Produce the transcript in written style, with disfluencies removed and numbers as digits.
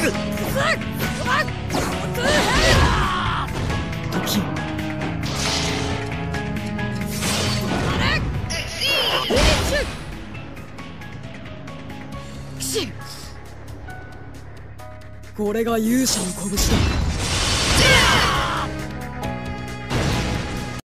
時これが勇者の拳だ。